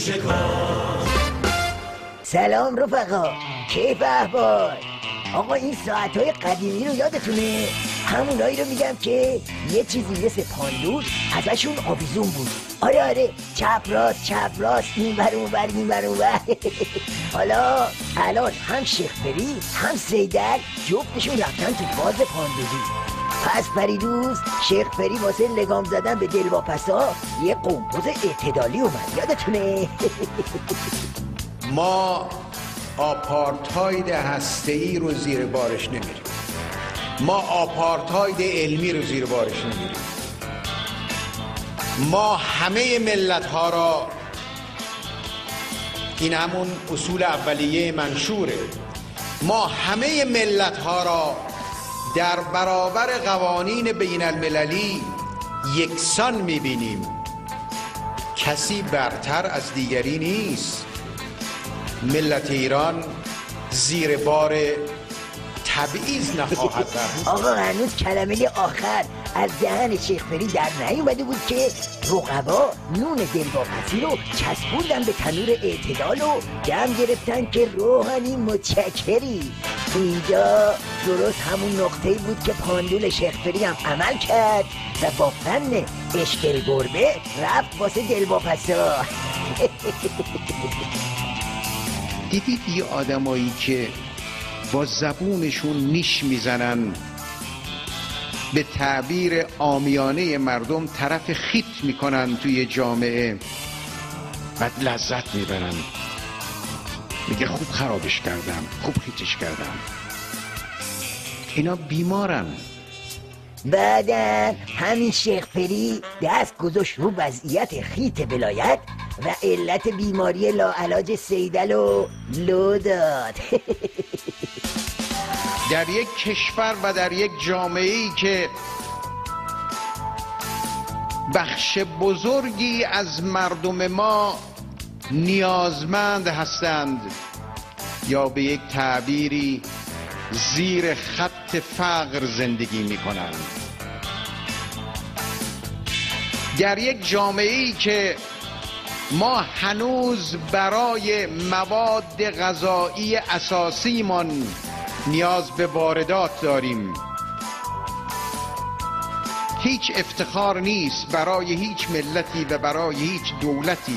سلام رفقا، کیف احوال؟ آقا این ساعتهای قدیمی رو یادتونه؟ همونایی رو میگم که یه چیزی مثل پاندول ازشون آویزون بود. آره چپ راست این ور اون ور حالا الان هم شیخ فری هم سیدل جفتشون رفتن تو فاز پاندولی. پس پریروز شیخ فری واسه لگام زدن به دلواپسا یه قمپوز اعتدالی اومد، یادتونه؟ ما آپارتاید هسته‌ای رو زیر بارش نمیریم، ما آپارتاید علمی رو زیر بارش نمیریم. ما همه ملت ها را، این همون اصول اولیه منشوره، ما همه ملت ها را در برابر قوانین بین المللی یکسان میبینیم. کسی برتر از دیگری نیست. ملت ایران زیر بار تبعیض نخواهد رفت. آقا هنوز کلمه آخر از دهن شیخ فری در نیومده بود که رقبا نون دلواپسی رو چسبوندن به تنور اعتدال و دم گرفتن که روحانی متشکری. اینجا درست همون نقطه‌ای بود که پاندول شیخ فری هم عمل کرد و با فن اشکل گربه رفت واسه دلواپسا. دیدید یه آدمایی که با زبونشون نیش میزنن، به تعبیر عامیانه مردم طرف خیت میکنن توی جامعه، بعد لذت میبرن، میگه خوب خرابش کردم، خوب خیتش کردم. اینا بیمارن. بعدن همین شیخ فری دست گذاشت رو وضعیت خیت ولایت و علت بیماری لاعلاج سیدل رو لو داد. در یک کشور و در یک جامعه‌ای که بخش بزرگی از مردم ما نیازمند هستند یا به یک تعبیری زیر خط فقر زندگی می کنند، در یک جامعه‌ای که ما هنوز برای مواد غذایی اساسیمان نیاز به واردات داریم، هیچ افتخار نیست برای هیچ ملتی و برای هیچ دولتی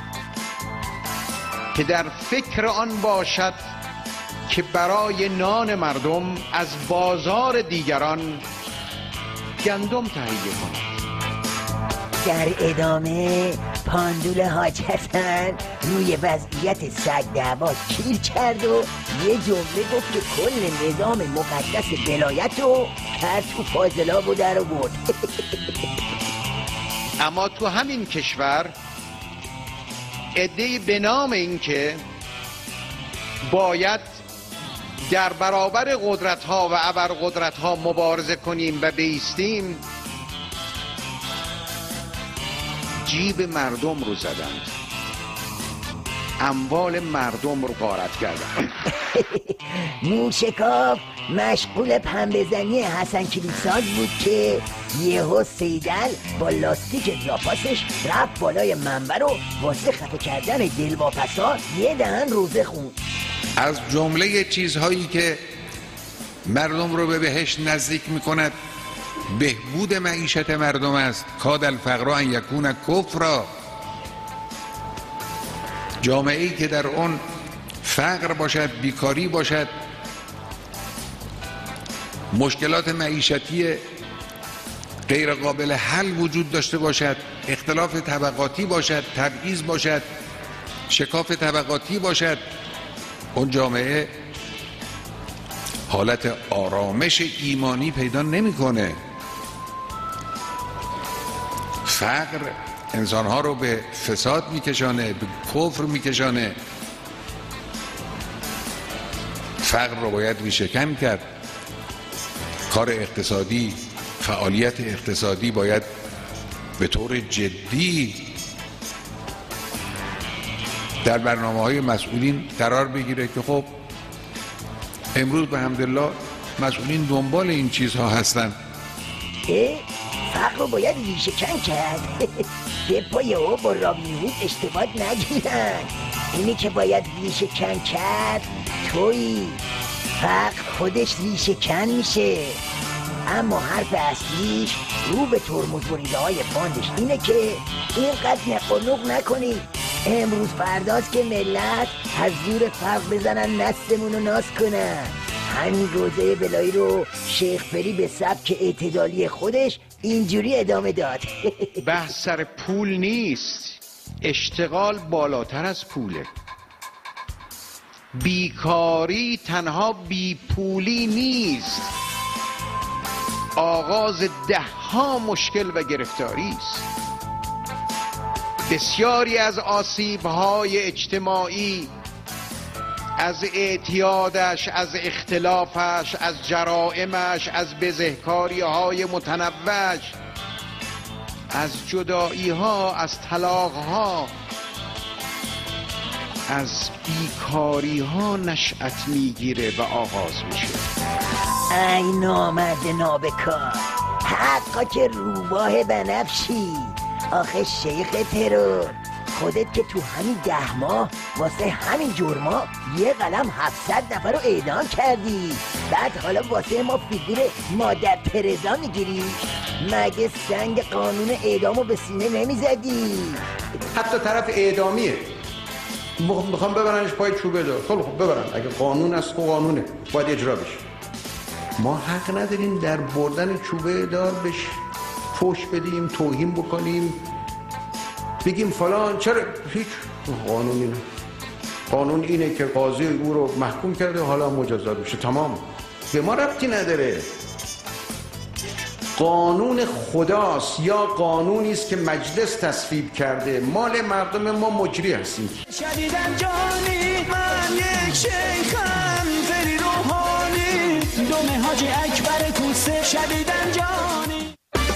که در فکر آن باشد که برای نان مردم از بازار دیگران گندم تهیه کند. در ادامه پاندول حاج حسن روی وضعیت سگ دعوا کیل کرد و یه جمله گفت که کل نظام مقدس ولایت رو کرد تو فاضلاب و در آورد. اما تو همین کشور عده‌ای به نام این که باید در برابر قدرت‌ها و ابرقدرت‌ها مبارزه کنیم و بایستیم، جیب مردم رو زدند، اموال مردم رو غارت کردند. موشکاف مشغول پنبه‌زنی حسن کلیساز بود که یهو سیدل با لاستیک زاپاسش رفت بالای منبر و واسه خفه کردن دلواپسا یه دهن روزه خوند. از جمله چیزهایی که مردم رو به بهشت نزدیک میکند بهبود معیشت مردم است. کاد الفقر ان یکون کفرا. جامعه‌ای که در اون فقر باشد، بیکاری باشد، مشکلات معیشتی غیر قابل حل وجود داشته باشد، اختلاف طبقاتی باشد، تبعیض باشد، شکاف طبقاتی باشد، اون جامعه حالت آرامش ایمانی پیدا نمیکنه. فقر انسانها رو به فساد میکشانه، به کفر میکشانه. فقر رو باید ریشه‌کن کرد. کار اقتصادی، فعالیت اقتصادی باید به طور جدی در برنامه‌های مسئولین قرار بگیره که خب امروز به حمدالله مسئولین دنبال این چیزها هستن. فقر رو باید ریشه کن کرد. به پای او با رابین هود اشتباه نگیرن. اینی که باید ریشه کن کرد تویی. فقر خودش ریشه کن میشه. اما حرف اصلیش رو به ترمز بریده های فاندش اینه که اینقدر نقنق نکنی. امروز فرداست که ملت از زور فقر بزنن نستمون رو ناز کنن. همین روزه بلایی رو شیخ فری به سبک اعتدالی خودش اینجوری ادامه داد. بحث سر پول نیست، اشتغال بالاتر از پوله. بیکاری تنها بیپولی نیست، آغاز 10 مشکل و گرفتاری است. بسیاری از آسیب‌های اجتماعی، از اعتیادش، از اختلافش، از جرائمش، از بزهکاری‌های متنوعش، از جدایی‌ها، از طلاق‌ها، از بیکاری‌ها نشأت میگیره و آغاز میشه. ای نامرد نابکار، حقا که روباه بنفشی. آخه شیخ ترور، خودت که تو همین 10 ماه واسه همین جرما یه قلم 700 نفر رو اعدام کردی. بعد حالا واسه ما فیگور مادر ترزا میگیری؟ مگه سنگ قانون اعدامو به سینه نمیزدی؟ حتی طرف اعدامیه میخوام ببرنش پای چوبه دار. خب ببرن، اگه قانون است و قانونه باید اجرا بشه. ما حق نداریم در بردن چوبه دار بهش فوش بدیم، توهین بکنیم، بگیم فلان. چرا؟ هیچ. قانون اینه، قانون اینه که قاضی او رو محکوم کرده، حالا مجازات بشه، تمام. به ما ربطی نداره. قانون خداست یا قانونی است که مجلس تصویب کرده. مال مردم ما مجری هستیم. شدیدن جانی من یک شیخم فری روحانی دوم حاجی اکبر کوسه. شدیدن جانی.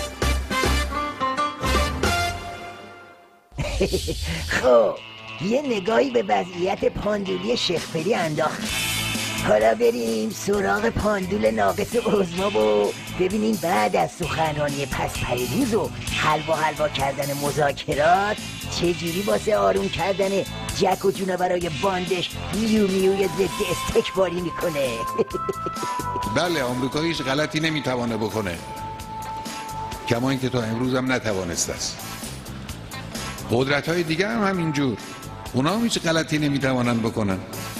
خب یه نگاهی به وضعیت پاندولی شیخ فری انداخت. حالا بریم سراغ پاندول ناقص عظما و ببینیم بعد از سخنرانی پس پریروز و حلوا کردن مذاکرات چجوری واسه آروم کردن جک و جونا برای باندش میو میوی ضد استکباری میکنه. بله، آمریکا هیچ غلطی نمیتوانه بکنه، کما اینکه تا امروز هم نتوانسته است. قدرت های دیگه هم همینجور، اونا هم هیچ غلطی نمیتوانن بکنن.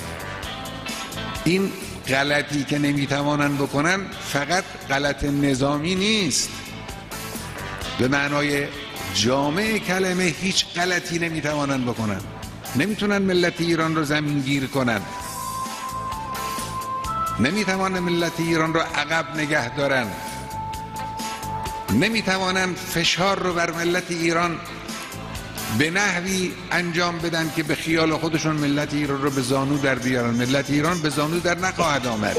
این غلطی که نمیتوانن بکنن فقط غلط نظامی نیست، به معنای جامع کلمه هیچ غلطی نمیتوانن بکنن. نمیتونن ملت ایران رو زمین گیر کنن، نمیتوانن ملت ایران رو عقب نگه دارن، نمیتوانن فشار رو بر ملت ایران به نحوی انجام بدن که به خیال خودشون ملت ایران رو به زانو در بیارن. ملت ایران به زانو در نخواهد آمد.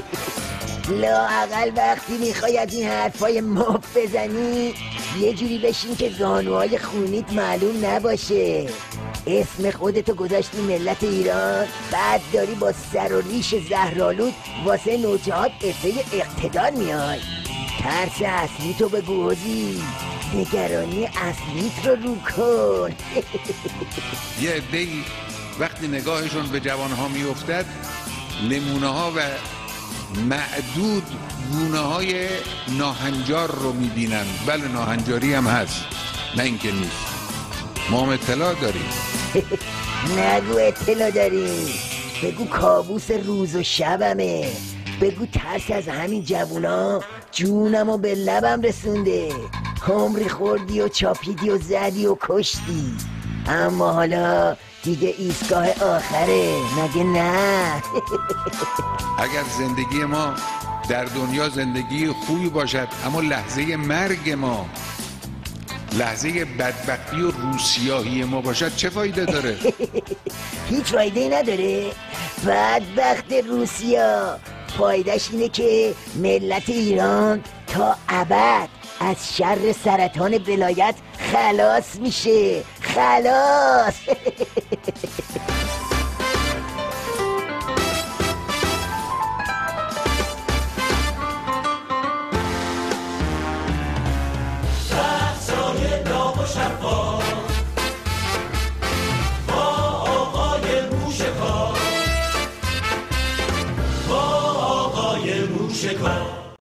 لااقل وقتی میخوای از این حرفای مف بزنی یه جوری بشین که زانوهای خونیت معلوم نباشه. اسم خودتو گذاشتی ملت ایران، بعد داری با سر و ریش زهرآلود واسه نوجهات افه اقتدار میای. ترس اصلی تو بگو حوزی، نگرانی اصلیت رو رو کن. یه عده‌ای وقتی نگاهشون به جوانها میافتد نمونه ها و معدود گونه های ناهنجار رو میبینن. بله، ناهنجاری هم هست، نه اینکه نیست. ما هم اطلاع داریم. نگو اطلاع داریم، بگو کابوس روز و شبمه. بگو ترس از همین جوونا جونمو به لبم رسونده. عمری خوردی و چاپیدی و زدی و کشتی، اما حالا دیگه ایستگاه آخره، مگه نه؟ اگر زندگی ما در دنیا زندگی خوبی باشد اما لحظه مرگ ما لحظه بدبختی و روسیاهی ما باشد چه فایده داره؟ هیچ فایده نداره. بدبخت روسیا فایدهش اینه که ملت ایران تا ابد از شر سرطان ولایت خلاص میشه. خلاص. حرفا با آقای موشکار، با آقای موشکار.